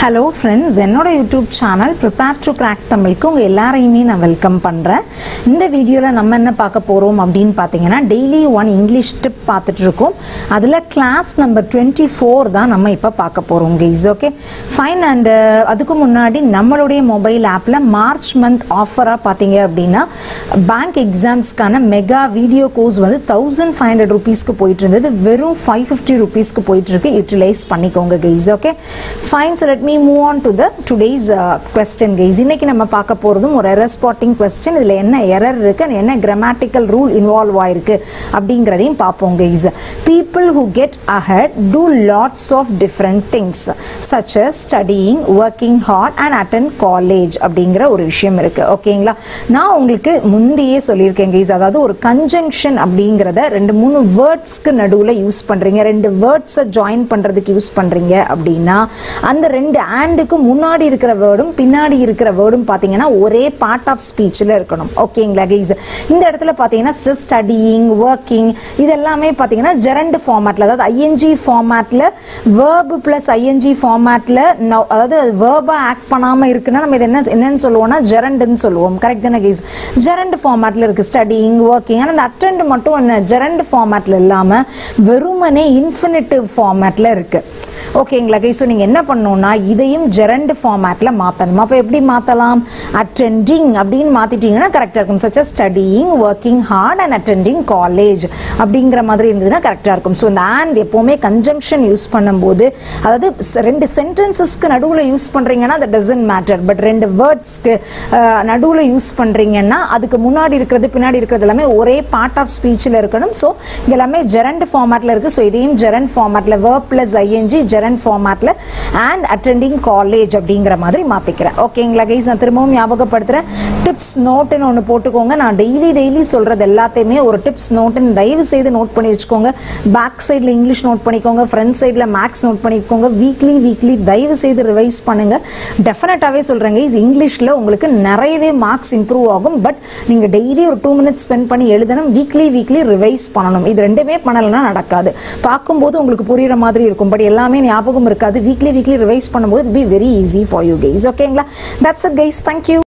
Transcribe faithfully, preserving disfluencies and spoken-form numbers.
Hello friends, என்னோட YouTube channel Prepare to Crack தமிழுக்கு உங்க எல்லாரையுமே நான் வெல்கம் பண்றேன். இந்த வீடியோல நம்ம என்ன பார்க்க போறோம் அப்படினு பாத்தீங்கன்னா daily one English tip பார்த்துட்டு இருக்கோம். அதுல class number twenty-four தான் நம்ம இப்ப பார்க்க போறோம் guys. Okay? Fine. And அதுக்கு முன்னாடி நம்மளுடைய மொபைல் ஆப்ல மார்ச் மந்த் ஆஃபரா பாத்தீங்க அப்படினா பேங்க் எக்ஸாம்ஸ்க்கான மெகா வீடியோ கோர்ஸ் வந்து fifteen hundred rupeesக்கு போயிட்டு இருந்தது. வெறும் five fifty rupeesக்கு போயிட்டு இருக்கு. யூட்டிலைஸ் பண்ணிக்கோங்க guys. Okay? Fine. So let me move on to the today's uh, question guys. இன்னைக்கு நம்ம பார்க்க போறதும் ஒரு error spotting question. இதுல என்ன error இருக்கு, என்ன grammatical rule involve ஆயிருக்கு அப்படிங்கறதையும் பாப்போம் guys. People who get ahead do lots of different things such as studying, working hard and attend college அப்படிங்கற ஒரு விஷயம் இருக்கு. ஓகேங்களா? நான் உங்களுக்கு முந்தியே சொல்லியிருக்கேன் guys. அதாவது ஒரு conjunction அப்படிங்கறத ரெண்டு மூணு வேர்ட்ஸ்க்கு நடுவுல யூஸ் பண்றீங்க, ரெண்டு வேர்ட்ஸை ஜாயின் பண்றதுக்கு யூஸ் பண்றீங்க அப்படினா அந்த ரெண்டு ஆண்டுக்கு முன்னாடி இருக்கிற வேர்டும் பின்னாடி இருக்கிற வேர்டும் பாத்தீங்கன்னா ஒரே பார்ட் ஆஃப் ஸ்பீச்ல இருக்கணும். ஓகேங்களா गाइस? இந்த இடத்துல பாத்தீங்கன்னா ஸ்டடியிங், வர்க்கிங் இதெல்லாமே பாத்தீங்கன்னா ஜெரண்ட் ஃபார்மட்ல, அதாவது ஐஎன்ஜி ஃபார்மட்ல verb plus ing ஃபார்மட்ல, அதாவது வெர்பா ஆக்ட் பண்ணாம இருக்குன்னா நம்ம இது என்ன என்னன்னு சொல்லுவோம்னா ஜெரண்ட்னு சொல்லுவோம். கரெக்ட் தானே गाइस? ஜெரண்ட் ஃபார்மட்ல இருக்கு ஸ்டடியிங், வர்க்கிங். ஆனா அந்த அட்டெண்ட் மட்டும் என்ன ஜெரண்ட் ஃபார்மட்ல இல்லாம வெறுமனே இன்ஃபினிட்டிவ் ஃபார்மட்ல இருக்கு. ஓகேங்களா गाइस? சோ நீங்க என்ன பண்ணனும்னா இதையும் ஜெரண்ட் ஃபார்மட்ல மாத்தணும். அப்ப எப்படி மாத்தலாம்? attending அப்படினு மாத்திட்டீங்கன்னா கரெக்ட்டா இருக்கும். such as studying, working hard and attending college அப்படிங்கற மாதிரி இருந்ததுன்னா கரெக்ட்டா இருக்கும். சோ இந்த and எப்பவுமே கன்ஜங்ஷன் யூஸ் பண்ணும்போது, அதாவது ரெண்டு சென்டென்சஸ்க்கு நடுவுல யூஸ் பண்றீங்கன்னா that doesn't matter. பட் ரெண்டு வேர்ட்ஸ்க்கு நடுவுல யூஸ் பண்றீங்கன்னா அதுக்கு முன்னாடி இருக்கிறது பின்னாடி இருக்கிறது எல்லாமே ஒரே பார்ட் ஆஃப் ஸ்பீச்ல இருக்கணும். சோ இங்க எல்லாமே ஜெரண்ட் ஃபார்மட்ல இருக்கு. சோ இதையும் ஜெரண்ட் ஃபார்மட்ல verb plus ing ஜெரண்ட் ஃபார்மட்ல and attending college அப்படிங்கற மாதிரி மாத்திக்கிறேன். ஓகேங்களா गाइस? நான் திரும்பவும் ஞாபகப்படுத்துறேன். டிப்ஸ் நோட்னு ஒன்னு போட்டுக்கோங்க. நான் டெய்லி டெய்லி சொல்றது எல்லாத்தையுமே ஒரு டிப்ஸ் நோட்னு தயவு செய்து நோட் பண்ணி வச்சுக்கோங்க. பேக் சைடுல இங்கிலீஷ் நோட் பண்ணிக்கோங்க, ஃப்ரண்ட் சைடுல மேக்ஸ் நோட் பண்ணிக்கோங்க. வீக்லி வீக்லி தயவு செய்து ரிவைஸ் பண்ணுங்க. டெஃபினட்டாவே சொல்றேன் गाइस, இங்கிலீஷ்ல உங்களுக்கு நிறையவே மார்க்ஸ் இம்ப்ரூவ் ஆகும். பட் நீங்க டெய்லி ஒரு டூ மினிட்ஸ் ஸ்பெண்ட் பண்ணி எழுதணும். வீக்லி வீக்லி ரிவைஸ் பண்ணணும். இது ரெண்டுமே பண்ணலனா நடக்காது. பார்க்கும்போது உங்களுக்கு புரியுற மாதிரி இருக்கும், பட் எல்லாமே ஞாபகம் இருக்காது. வீக்லி வீக்லி ரிவைஸ் பண்ணும்போது it will be very easy for you guys. ஓகேங்களா? That's it guys. Thank you.